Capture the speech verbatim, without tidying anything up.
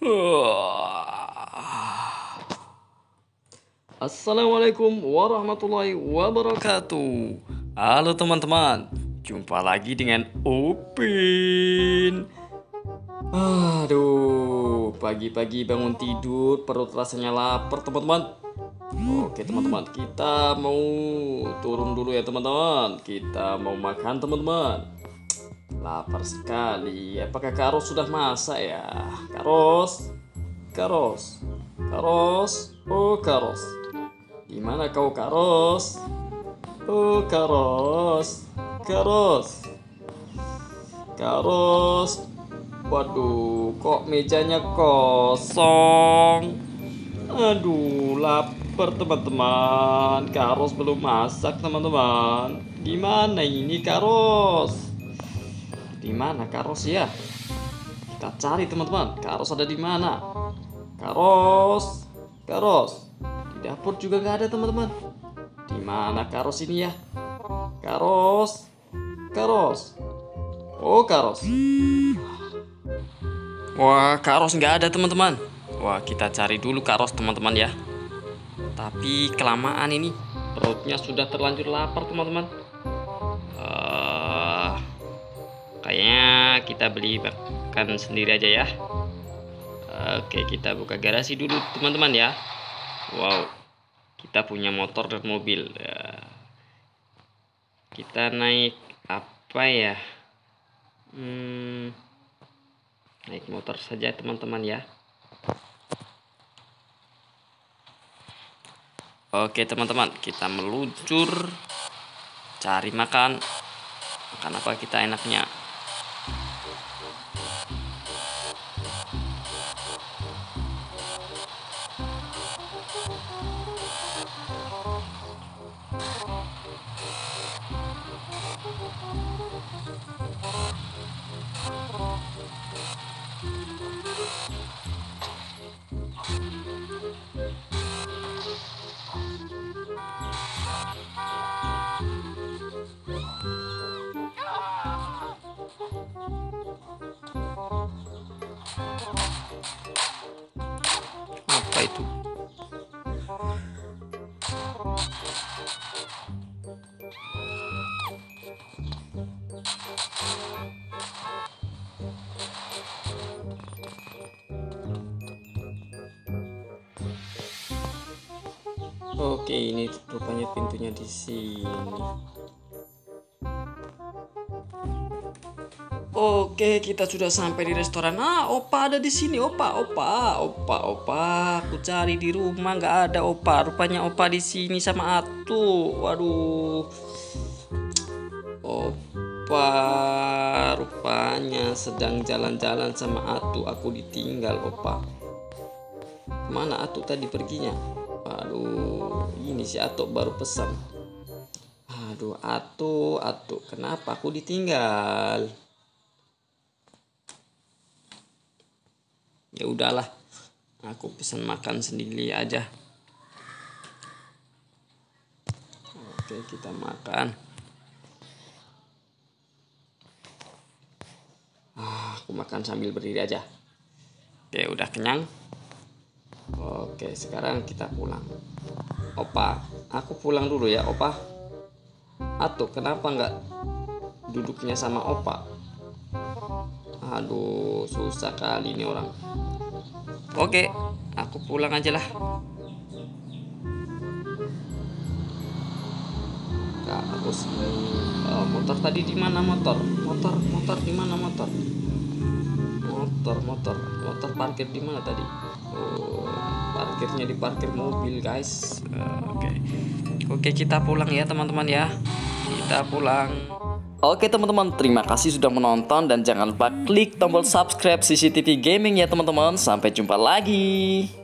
Assalamualaikum warahmatullahi wabarakatuh. Halo teman-teman, jumpa lagi dengan Upin. Aduh, pagi-pagi bangun tidur, perut rasanya lapar teman-teman. Oke teman-teman, kita mau turun dulu ya teman-teman. Kita mau makan teman-teman. Lapar sekali. Apakah Karos sudah masak ya? Karos, Karos, Karos, oh Karos. Gimana kau Karos? Oh Karos, Karos, Karos. Waduh, kok mejanya kosong? Aduh, lapar teman-teman. Karos belum masak teman-teman. Gimana ini Karos? Di mana Karos ya? Kita cari teman-teman. Karos ada di mana? Karos, Karos. Di dapur juga nggak ada teman-teman. Di mana Karos ini ya? Karos, Karos. Oh Karos. Wah, Karos nggak ada teman-teman. Wah, kita cari dulu Karos teman-teman ya. Tapi kelamaan ini, perutnya sudah terlanjur lapar teman-teman. Uh, kayaknya kita beli makan sendiri aja ya. Oke, kita buka garasi dulu teman-teman ya. Wow, kita punya motor dan mobil. Kita naik apa ya? Hmm, naik motor saja teman-teman ya. Oke teman-teman, kita meluncur cari makan. Makan apa kita enaknya? Apa itu? Oke, ini rupanya pintunya di sini. Oke, kita sudah sampai di restoran. Ah, Opa ada di sini. Opa, Opa, Opa, Opa. Aku cari di rumah nggak ada Opa. Rupanya Opa di sini sama Atu. Waduh. Opa rupanya sedang jalan-jalan sama Atu. Aku ditinggal Opa. Kemana Atu tadi perginya? Aduh, ini si Atu baru pesan. Aduh, Atu, Atu, kenapa aku ditinggal? Ya udahlah, aku pesan makan sendiri aja. Oke, kita makan. Ah, aku makan sambil berdiri aja. Oke, udah kenyang. Oke, sekarang kita pulang. Opa, aku pulang dulu ya, Opa. Atau kenapa nggak duduknya sama Opa? Aduh, susah kali ini orang. Oke, aku pulang aja lah. Kak, aku sini. Oh, motor tadi di mana motor? Motor, motor di mana motor? Motor, motor, motor parkir di mana tadi? Oh, parkirnya di parkir mobil, guys. Uh, Oke, oke kita pulang ya teman-teman ya. Kita pulang. Oke teman-teman, terima kasih sudah menonton dan jangan lupa klik tombol subscribe C C T V Gaming ya teman-teman. Sampai jumpa lagi.